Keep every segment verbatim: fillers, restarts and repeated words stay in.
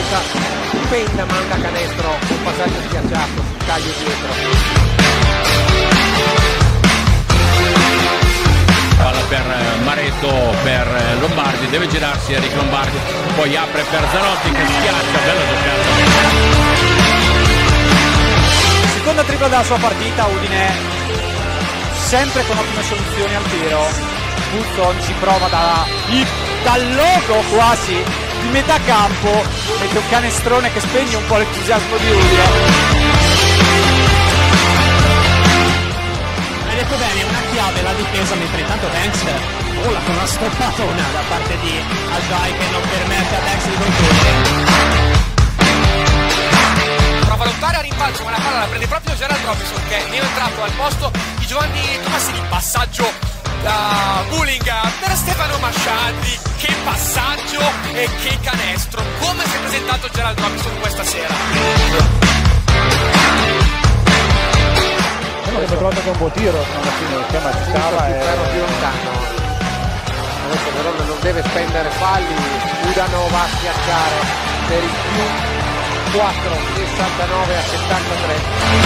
volta Penna manda canestro un passaggio schiacciato sul taglio dietro. Palla per Maretto, per Lombardi, deve girarsi Eric Lombardi, poi apre per Zanotti che schiaccia, bella giocata. Seconda tripla della sua partita, Udine sempre con ottime soluzioni al tiro. Hudson ci prova da, dal logo quasi di metà campo, mette un canestrone che spegne un po' l'entusiasmo di Udine. Hai detto bene, una chiave la difesa, mentre intanto Banks vola con una stoppatona da parte di Ajay che non permette a Banks di concludere. Prova a lottare a rimbalzo, ma la palla la prende proprio Gerald Robinson che è entrato al posto di Giovanni Tomassini. Passaggio da Bulling per Stefano Mascialdi. Che passaggio e che canestro! Come si è presentato Gerald Robinson questa sera? Avrebbe trovato che un buon tiro alla fine, il tema ci stava e più lontano. Adesso Verona non deve spendere falli, Udano va a schiacciare per il più quattro, sessantanove a settantatré.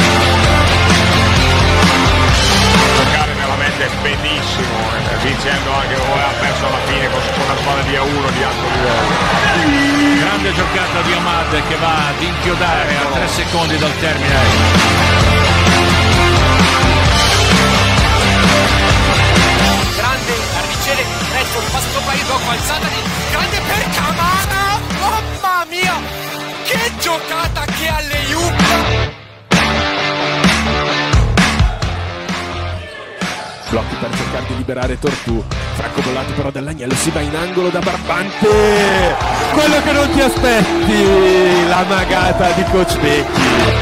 Giocare veramente benissimo, eh, vincendo anche come ha perso alla fine con una squadra di A uno di alto livello. Grande giocata di Ahmad che va ad inchiodare a tre secondi dal termine. Grande a riceve Redford, passa sopra il blocco, alzata di grande per Camara, mamma mia che giocata, che alley-oop. Blocchi per cercare di liberare Tortù, francobollato però dall'Agnello, si va in angolo da Barbante, quello che non ti aspetti, la magata di Coach Becchi.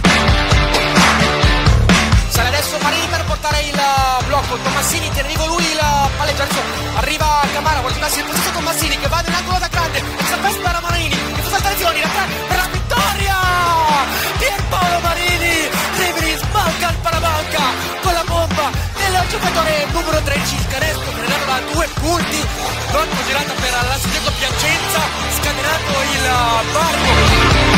Sale adesso Marini per portare il blocco, Tomassini tiene vivo lui il palleggio, adesso arriva Camara, vuole giocarsi il possesso con Massini che va nell'angolo da grande, Zapes per Marini, che fa saltare Zioni, la grande per la vittoria! Pierpaolo Marini, Riveri smanca il parabanca con la bomba del giocatore numero tredici, il canestro frenato da due punti, non girata per la Piacenza, scatenato il Barco.